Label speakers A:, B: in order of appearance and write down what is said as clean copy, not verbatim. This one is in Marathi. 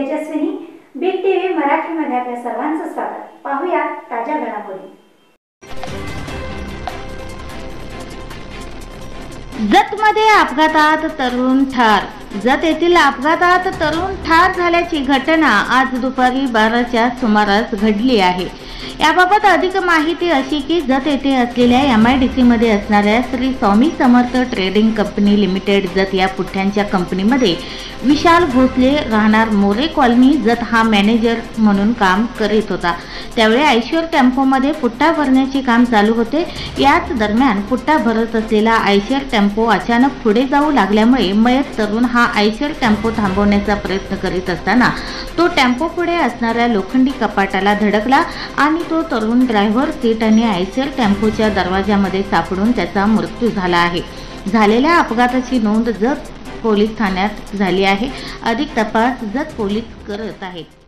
A: तेजस्विनी, बिग टीव्ही मराठीमध्ये आपल्या सर्वांचं स्वागत। पाहूया ताज्या घडामोडी।
B: जतमध्ये अपघातात तरुण ठार। जत येथील अपघातात तरुण ठार झाल्याची घटना आज दुपारी 12च्या सुमारास घडली आहे। याबाबत अधिक माहिती अशी की जत येथे असलेल्या MIDC मध्ये असणाऱ्या Shri Swami Samarth trading company limited Jath या पुठ्यांच्या कंपनीमध्ये विशाल भोसले राहणार मोरे कॉलनी जत हा मॅनेजर म्हणून काम करीत होता। त्यावेळी आयशर टेम्पोमध्ये पुट्टा भरण्याचे काम चालू होते। याच दरम्यान पुट्टा भरत असलेला आयशर टेम्पो अचानक पुढे जाऊ लागल्यामुळे मयत तरुण हा आयशर टेम्पो थांबवण्याचा प्रयत्न करीत असताना तो टेम्पो पुढे असणाऱ्या लोखंडी कपाटाला धडकला आणि तो तरुण ड्रायव्हर सीट आणि आयशर टेम्पोच्या दरवाजामध्ये सापडून त्याचा मृत्यू झाला आहे। झालेल्या अपघाताची नोंद जत पोलीस ठाण्यात झाली आहे। अधिक तपास जत पोलीस करत आहेत।